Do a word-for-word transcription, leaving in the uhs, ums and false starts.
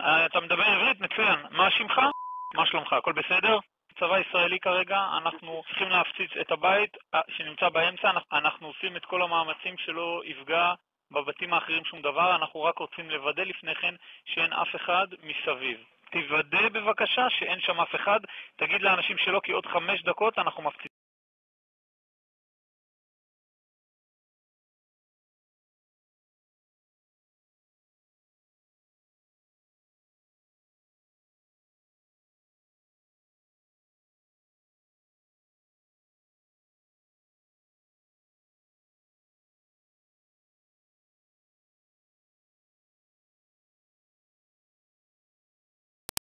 אתה מדבר עברית? מצוין. מה שמך? מה שלומך? הכל בסדר? צבא ישראלי כרגע, אנחנו צריכים להפציץ את הבית שנמצא באמצע, אנחנו עושים את כל המאמצים שלא יפגע בבתים האחרים שום דבר, אנחנו רק רוצים לוודא לפני כן שאין אף אחד מסביב. תוודא בבקשה שאין שם אף אחד, תגיד לאנשים שלא כי עוד חמש דקות אנחנו מפציצים.